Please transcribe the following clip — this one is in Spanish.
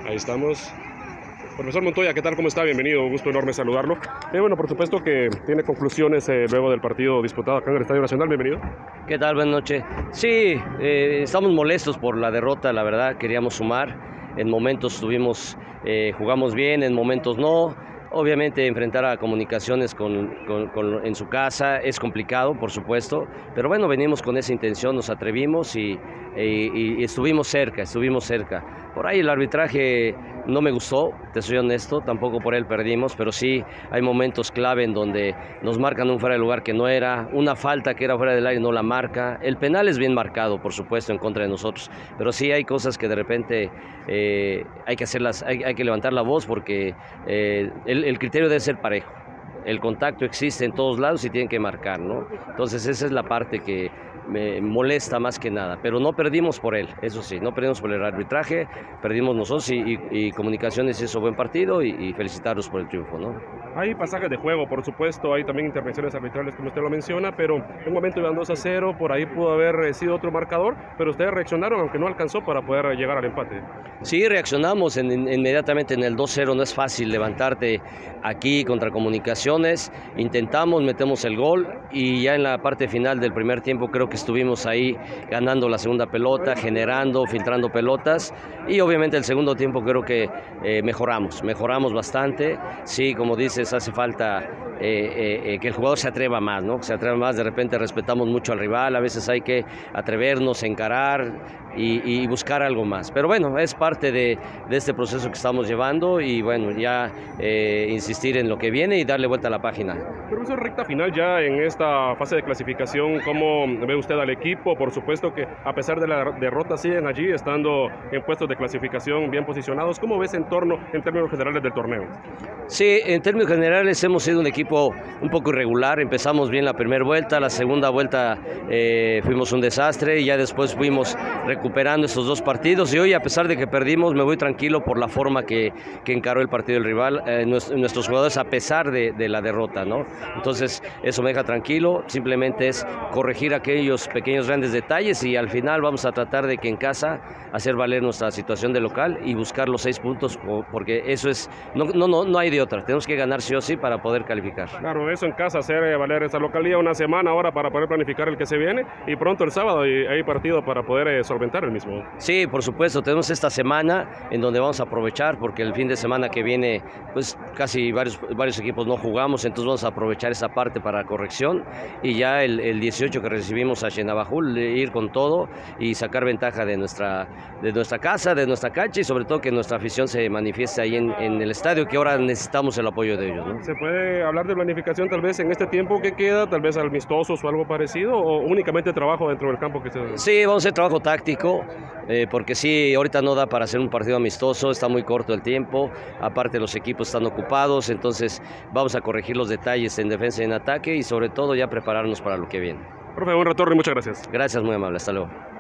Ahí estamos. Profesor Montoya, ¿qué tal? ¿Cómo está? Bienvenido, un gusto enorme saludarlo. Bueno, por supuesto que tiene conclusiones luego del partido disputado acá en el Estadio Nacional. Bienvenido. ¿Qué tal? Buenas noches. Sí, estamos molestos por la derrota, la verdad, queríamos sumar. En momentos jugamos bien, en momentos no. Obviamente enfrentar a Comunicaciones en su casa es complicado, por supuesto, pero bueno, venimos con esa intención, nos atrevimos y estuvimos cerca. Por ahí el arbitraje no me gustó, te soy honesto, tampoco por él perdimos, pero sí hay momentos clave en donde nos marcan un fuera de lugar que no era, una falta que era fuera del área no la marca. El penal es bien marcado, por supuesto, en contra de nosotros, pero sí hay cosas que de repente hay que hacerlas, hay que levantar la voz porque el criterio debe ser parejo. El contacto existe en todos lados y tienen que marcar, ¿no? Entonces esa es la parte que me molesta más que nada, pero no perdimos por él, eso sí, no perdimos por el arbitraje, perdimos nosotros y Comunicaciones hizo buen partido y felicitarlos por el triunfo, ¿no? Hay pasajes de juego, por supuesto, hay también intervenciones arbitrales como usted lo menciona, pero en un momento iban 2-0, por ahí pudo haber sido otro marcador, pero ustedes reaccionaron aunque no alcanzó para poder llegar al empate. Sí, reaccionamos inmediatamente en el 2-0, no es fácil levantarte aquí contra Comunicaciones, intentamos, metemos el gol y ya en la parte final del primer tiempo creo que estuvimos ahí ganando la segunda pelota, generando, filtrando pelotas y obviamente el segundo tiempo creo que mejoramos bastante. Sí, como dices, hace falta que el jugador se atreva más, ¿no? Se atreva más, de repente respetamos mucho al rival, a veces hay que atrevernos, encarar y buscar algo más. Pero bueno, es parte de este proceso que estamos llevando y bueno, ya insistir en lo que viene y darle vuelta a la página. Profesor, recta final ya en esta fase de clasificación, ¿cómo ve usted al equipo? Por supuesto que a pesar de la derrota siguen allí estando en puestos de clasificación bien posicionados. ¿Cómo ves en términos generales del torneo? Sí, en términos generales hemos sido un equipo un poco irregular. Empezamos bien la primera vuelta, la segunda vuelta fuimos un desastre y ya después fuimos recuperando estos dos partidos y hoy, a pesar de que perdimos, me voy tranquilo por la forma que encaró el partido del rival, nuestros jugadores, a pesar de la derrota, ¿no? Entonces eso me deja tranquilo, simplemente es corregir aquellos pequeños grandes detalles y al final vamos a tratar de que en casa hacer valer nuestra situación de local y buscar los 6 puntos porque eso es, no hay de otra, tenemos que ganar sí o sí para poder calificar. Claro, eso en casa, hacer valer esa localidad una semana ahora para poder planificar el que se viene y pronto el sábado hay partido para poder solventar el mismo. Sí, por supuesto, tenemos esta semana en donde vamos a aprovechar porque el fin de semana que viene pues casi varios equipos no jugamos, entonces vamos a aprovechar esa parte para corrección y ya el 18 que recibimos a Xenabajul, ir con todo y sacar ventaja de nuestra casa, de nuestra cancha y sobre todo que nuestra afición se manifieste ahí en el estadio, que ahora necesitamos el apoyo de ellos, ¿no? ¿Se puede hablar de planificación tal vez en este tiempo que queda, tal vez amistosos o algo parecido, o únicamente trabajo dentro del campo que se... Sí, vamos a hacer trabajo táctico, porque sí, ahorita no da para hacer un partido amistoso, está muy corto el tiempo, aparte los equipos están ocupados, entonces vamos a corregir los detalles en defensa y en ataque y sobre todo ya prepararnos para lo que viene. Profe, buen retorno y muchas gracias. Gracias, muy amable, hasta luego.